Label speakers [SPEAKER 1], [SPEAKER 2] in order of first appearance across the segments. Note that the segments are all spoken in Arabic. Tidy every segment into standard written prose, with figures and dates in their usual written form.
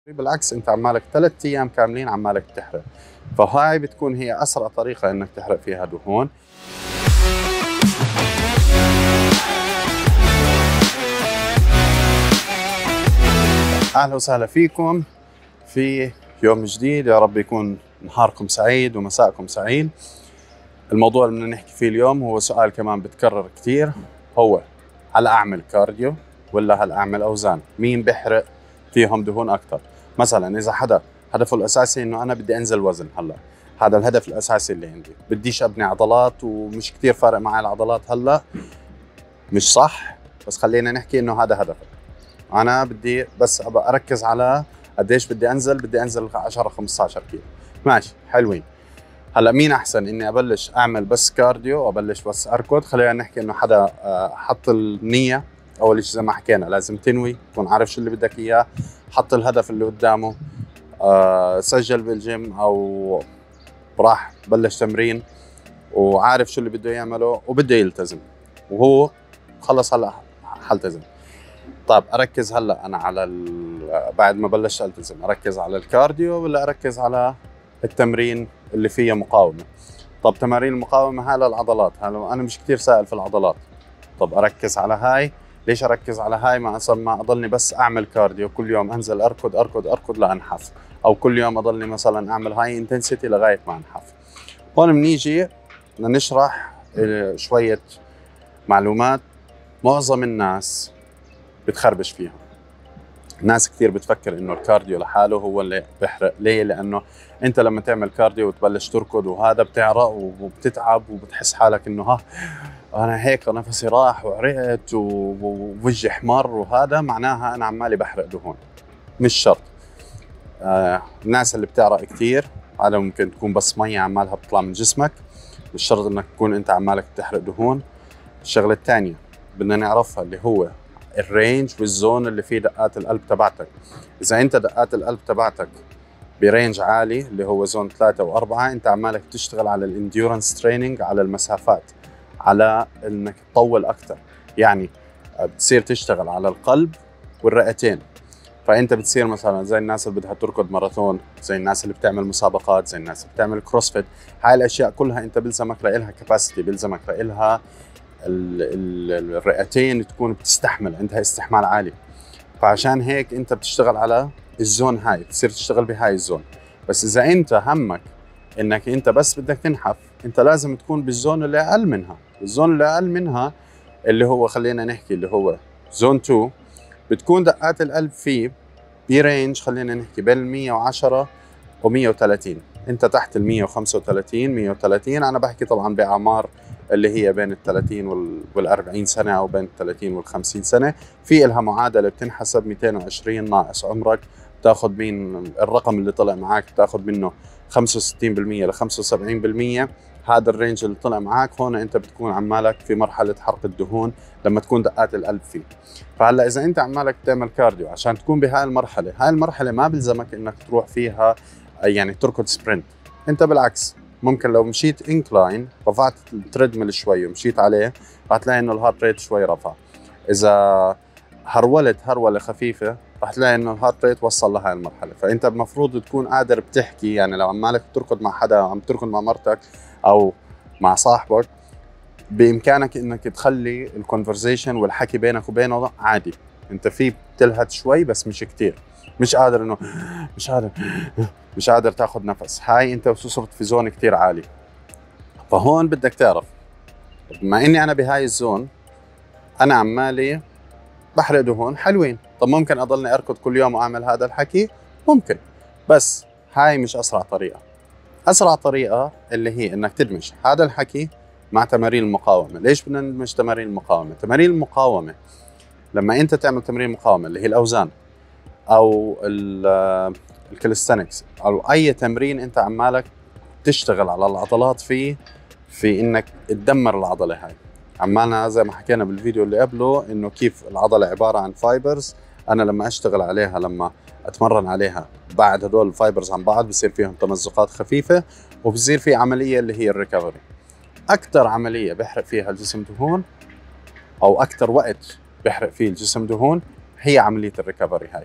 [SPEAKER 1] بالعكس انت عمالك 3 ايام كاملين عمالك تحرق، فهاي بتكون هي اسرع طريقه انك تحرق فيها دهون. اهلا وسهلا فيكم في يوم جديد، يا رب يكون نهاركم سعيد ومساءكم سعيد. الموضوع اللي بدنا نحكي فيه اليوم هو سؤال كمان بتكرر كثير، هو هل اعمل كارديو ولا هل اعمل اوزان؟ مين بيحرق فيهم دهون اكثر؟ مثلا اذا حدا هدفه الاساسي انه انا بدي انزل وزن، هلا هذا الهدف الاساسي اللي عندي، بديش ابني عضلات ومش كثير فارق معي العضلات هلا، مش صح، بس خلينا نحكي انه هذا هدفك. انا بدي بس ابى اركز على قديش بدي انزل 10 15 كيلو، ماشي حلوين. هلا مين احسن، اني ابلش اعمل بس كارديو وابلش بس اركض؟ خلينا نحكي انه حدا حط النيه، اول شيء زي ما حكينا لازم تنوي، تكون عارف شو اللي بدك اياه، حط الهدف اللي قدامه، سجل بالجيم او راح بلش تمرين وعارف شو اللي بده يعمله وبده يلتزم، وهو خلص هلا حلتزم. طيب اركز هلا انا على بعد ما بلشت التزم اركز على الكارديو ولا اركز على التمرين اللي فيه مقاومه؟ طب تمارين المقاومه هاي للعضلات، انا مش كثير سائل في العضلات، طب اركز على هاي. ليش اركز على هاي ما اضلني بس اعمل كارديو كل يوم انزل اركض اركض اركض لانحف، او كل يوم اضلني مثلا اعمل هاي انتنسيتي لغايه ما انحف؟ هون بنيجي بدنا نشرح شويه معلومات معظم الناس بتخربش فيها. ناس كثير بتفكر انه الكارديو لحاله هو اللي بيحرق، ليه؟ لانه انت لما تعمل كارديو وتبلش تركض وهذا بتعرق وبتتعب وبتحس حالك انه ها انا هيك نفسي راح وعرقت ووجهي احمر، وهذا معناها انا عمالي بحرق دهون. مش شرط. الناس اللي بتعرق كثير هذا ممكن تكون بس مية عمالها بتطلع من جسمك، مش شرط انك تكون انت عمالك تحرق دهون. الشغلة الثانية بدنا نعرفها اللي هو الرينج والزون اللي فيه دقات القلب تبعتك. اذا انت دقات القلب تبعتك برينج عالي اللي هو زون 3 و4، انت عمالك تشتغل على الانديورنس تريننج، على المسافات، على انك تطول اكثر، يعني بتصير تشتغل على القلب والرئتين. فانت بتصير مثلا زي الناس اللي بدها تركض ماراثون، زي الناس اللي بتعمل مسابقات، زي الناس اللي بتعمل كروسفيت، هاي الاشياء كلها انت بلزمك لها كاباسيتي، بلزمك لها الرئتين تكون بتستحمل، عندها استحمال عالي. فعشان هيك انت بتشتغل على الزون هاي، بتصير تشتغل بهاي الزون. بس اذا انت همك انك انت بس بدك تنحف، انت لازم تكون بالزون اللي اقل منها. الزون اللي اقل منها اللي هو خلينا نحكي اللي هو زون 2، بتكون دقات القلب فيه برينج خلينا نحكي بين 110 و 130. انت تحت ال 135 130، انا بحكي طبعا باعمار اللي هي بين ال 30 وال 40 سنه او بين ال 30 وال 50 سنه، في لها معادله بتنحسب 220 ناقص عمرك، بتاخذ من الرقم اللي طلع معك بتاخذ منه 65% ل 75%. هذا الرينج اللي طلع معك هون انت بتكون عمالك في مرحله حرق الدهون لما تكون دقات القلب فيه. فهلا اذا انت عمالك تعمل كارديو عشان تكون بهاي المرحله، هاي المرحله ما بلزمك انك تروح فيها يعني تركض سبرنت. انت بالعكس ممكن لو مشيت انكلاين، رفعت التريدميل شوي ومشيت عليه، راح تلاقي انه الهارت ريت شوي رفع. اذا هرولت هروله خفيفه راح تلاقي انه الهارت ريت وصل لهي المرحله. فانت المفروض تكون قادر بتحكي، يعني لو عمالك تركض مع حدا، عم تركض مع مرتك او مع صاحبك، بامكانك انك تخلي الكونفرزيشن والحكي بينك وبينه عادي، انت في بتلهت شوي بس مش كتير، مش قادر انه مش قادر تاخذ نفس، هاي انت صرت في زون كتير عالي. فهون بدك تعرف بما اني انا بهاي الزون انا عمالي بحرق دهون حلوين، طب ممكن اضلني اركض كل يوم واعمل هذا الحكي؟ ممكن، بس هاي مش اسرع طريقه. اسرع طريقه اللي هي انك تدمج هذا الحكي مع تمارين المقاومه. ليش بدنا ندمج تمارين المقاومه؟ تمارين المقاومه لما انت تعمل تمارين مقاومه اللي هي الاوزان او الكاليستانكس او اي تمرين انت عمالك تشتغل على العضلات فيه، في انك تدمر العضله هاي. عمالنا زي ما حكينا بالفيديو اللي قبله انه كيف العضله عباره عن فايبرز، انا لما اشتغل عليها لما اتمرن عليها بعد هدول الفايبرز عن بعض بصير فيهم تمزقات خفيفه، وبصير في عمليه اللي هي الريكفري. اكثر عمليه بيحرق فيها الجسم دهون او اكثر وقت بيحرق فيه الجسم دهون هي عمليه الريكفري هاي.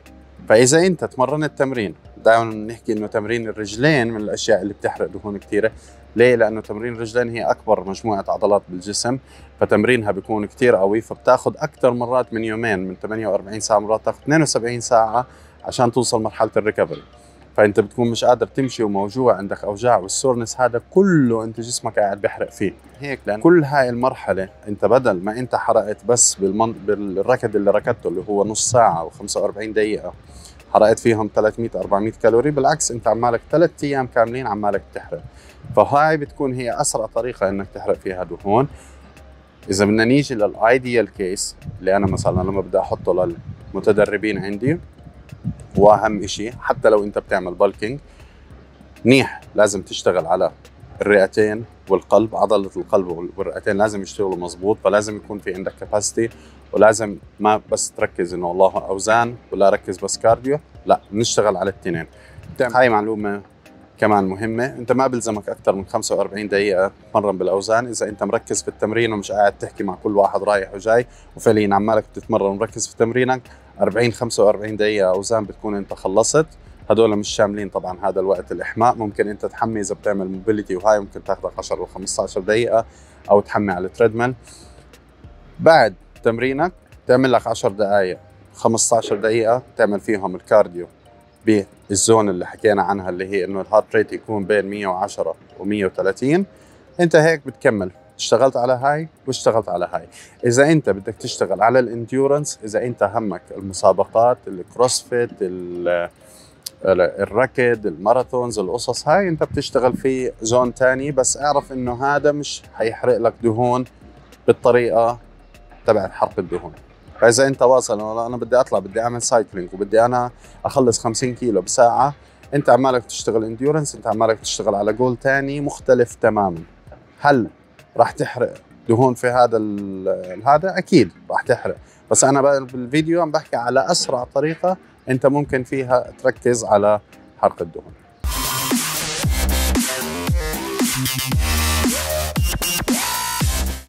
[SPEAKER 1] فاذا انت تمرنت تمرين، دائما بنحكي انه تمرين الرجلين من الاشياء اللي بتحرق دهون كثيره. ليه؟ لانه تمرين الرجلين هي اكبر مجموعه عضلات بالجسم، فتمرينها بيكون كثير قوي، فبتاخذ اكثر مرات من يومين، من 48 ساعه مرات تاخذ 72 ساعه عشان توصل مرحله الريكفري. فانت بتكون مش قادر تمشي وموجوع، عندك اوجاع والسورنس، هذا كله انت جسمك قاعد بيحرق فيه. هيك لأن كل هاي المرحله انت بدل ما انت حرقت بس بالركض اللي ركضته اللي هو نص ساعه و45 دقيقه حرقت فيهم 300 400 كالوري، بالعكس انت عمالك 3 ايام كاملين عمالك تحرق. فهاي بتكون هي اسرع طريقه انك تحرق فيها دهون. اذا بدنا نيجي للايديال كيس اللي انا مثلا لما بدي احطه للمتدربين عندي، واهم شيء حتى لو انت بتعمل بالكينج منيح، لازم تشتغل على الرئتين والقلب. عضله القلب والرئتين لازم يشتغلوا مزبوط، فلازم يكون في عندك كاباسيتي، ولازم ما بس تركز انه والله اوزان ولا ركز بس كارديو، لا نشتغل على الاثنين. هاي معلومه كمان مهمه، انت ما بلزمك اكثر من 45 دقيقه تتمرن بالاوزان اذا انت مركز في التمرين ومش قاعد تحكي مع كل واحد رايح وجاي، وفعليا عمالك تتمرن ومركز في تمرينك. 40 45 دقيقه اوزان بتكون انت خلصت. هدول مش شاملين طبعا هذا الوقت الاحماء، ممكن انت تحمي اذا بتعمل موبيليتي، وهاي ممكن تاخذك 10 و 15 دقيقه، او تحمي على التريدميل. بعد تمرينك تعمل لك 10 دقائق 15 دقيقه تعمل فيهم الكارديو بالزون اللي حكينا عنها، اللي هي انه الهارت ريت يكون بين 110 و 130. انت هيك بتكمل، اشتغلت على هاي واشتغلت على هاي. اذا انت بدك تشتغل على الانديورنس، اذا انت همك المسابقات، الكروسفيت، الركض، الماراثونز، القصص هاي، انت بتشتغل في زون تاني، بس اعرف انه هذا مش حيحرق لك دهون بالطريقه تبعت حرق الدهون. فاذا انت واصل والله انا بدي اطلع، بدي اعمل سايكلينج، وبدي انا اخلص 50 كيلو بساعه، انت عمالك تشتغل انديورنس، انت عمالك تشتغل على جول تاني مختلف تماما. هل راح تحرق دهون في هذا؟ اكيد راح تحرق، بس انا بالفيديو عم بحكي على اسرع طريقه انت ممكن فيها تركز على حرق الدهون.